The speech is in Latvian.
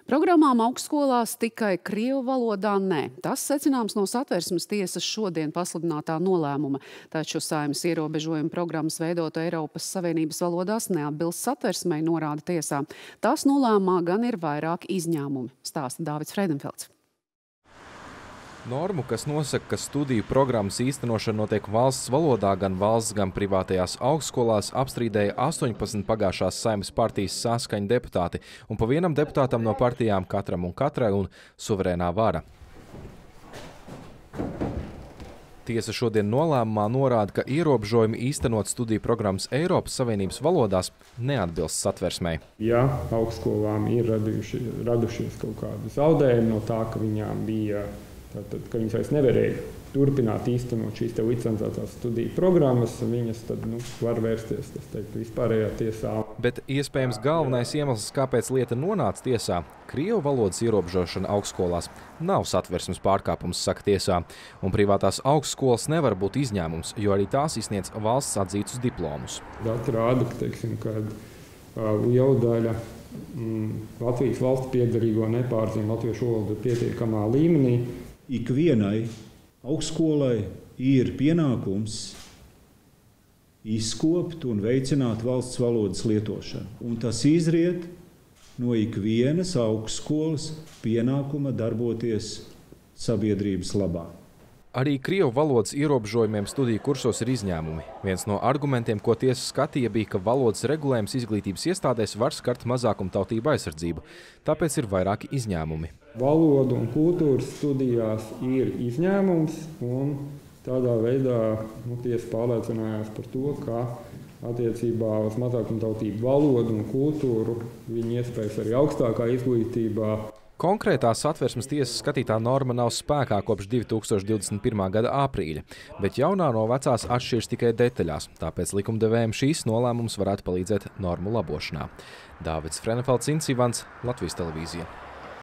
Programmām augstskolās tikai krievu valodā nē. Tas secināms no Satversmes tiesas šodien pasludinātā nolēmuma. Taču Saeimas ierobežojuma programmas veidot Eiropas Savienības valodās neatbilst Satversmei, norāda tiesā. Tās nolēmumā gan ir vairāki izņēmumi, stāsta Dāvids Freidenfelds. Normu, kas nosaka, ka studiju programmas īstenošana notiek valsts valodā gan valsts, gan privātajās augstskolās, apstrīdēja 18 pagājušās Saeimas partijas saskaņa deputāti un pa vienam deputātam no partijām katram un katrai un suverēnā vara. Tiesa šodien nolēmumā norāda, ka ierobežojumi īstenot studiju programmas Eiropas Savienības valodās neatbilst Satversmei. Ja augstskolām ir radušies kaut kādi zaudējumi no tā, ka viņām bija ka viņas vairs nevarēja turpināt īstenot šīs licencētās studiju programmas, viņas tad var vērsties, vispārējā tiesā. Bet iespējams galvenais iemesls, kāpēc lieta nonāca tiesā, krievu valodas ierobežošana augstskolās nav Satversmes pārkāpums, saka tiesā. Un privātās augstskolas nevar būt izņēmums, jo arī tās izsniedz valsts atzītus diplomus. Dati rāda, ka liela daļa Latvijas valsts piederīgo nepārzina latviešu valodu pietiekamā līmenī. Ikvienai augstskolai ir pienākums izkopt un veicināt valsts valodas lietošanu. Un tas izriet no ikvienas augstskolas pienākuma darboties sabiedrības labā. Arī krievu valodas ierobežojumiem studiju kursos ir izņēmumi. Viens no argumentiem, ko tiesa skatīja, bija, ka valodas regulējums izglītības iestādēs var skart mazākumtautību aizsardzību. Tāpēc ir vairāki izņēmumi. Valodu un kultūras studijās ir izņēmums, un tādā veidā tiesa pārliecinājās par to, ka attiecībā uz mazākumtautību valodu un kultūru viņi iespējas arī augstākā izglītībā. Konkrētā Satversmes tiesas skatītā norma nav spēkā kopš 2021. gada aprīļa, bet jaunā no vecās atšķiras tikai detaļās, tāpēc likumdevējiem šīs nolēmums varētu palīdzēt normu labošanā. Dāvids Freidenfelds, Latvijas televīzija.